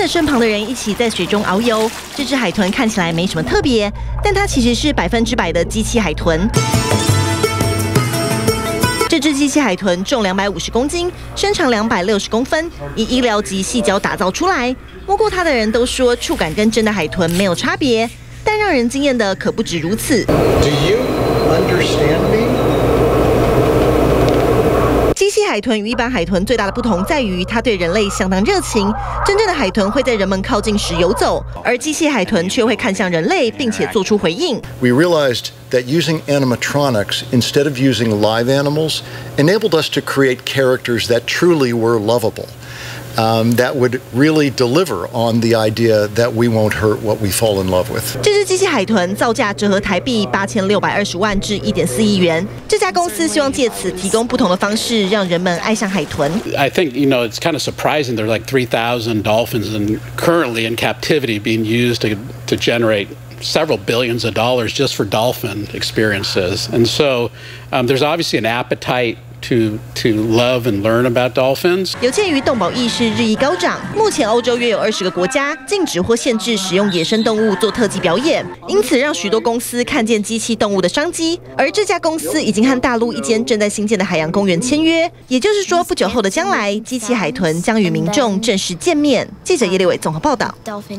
身旁的人一起在水中遨游。这只海豚看起来没什么特别，但它其实是100%的机器海豚。这只机器海豚重250公斤，身长260公分，以医疗级细胶打造出来。摸过它的人都说，触感跟真的海豚没有差别。但让人惊艳的可不止如此。 Do you understand me? 机器海豚与一般海豚最大的不同在于，它对人类相当热情。真正的海豚会在人们靠近时游走，而机器海豚却会看向人类，并且做出回应。 We realized that using animatronics instead of using live animals enabled us to create characters that truly were lovable. That would really deliver on the idea that we won't hurt what we fall in love with. 这只机器海豚造价折合台币8620万至1.4亿元。这家公司希望借此提供不同的方式，让人们爱上海豚。 I think it's kind of surprising. There's like 3,000 dolphins currently in captivity being used to generate several billions of dollars just for dolphin experiences, and so there's obviously an appetite to love and learn about dolphins. 有鉴于动保意识日益高涨，目前欧洲约有20个国家禁止或限制使用野生动物做特技表演，因此让许多公司看见机器动物的商机。而这家公司已经和大陆一间正在兴建的海洋公园签约，也就是说，不久后的将来，机器海豚将与民众正式见面。记者叶立伟综合报道。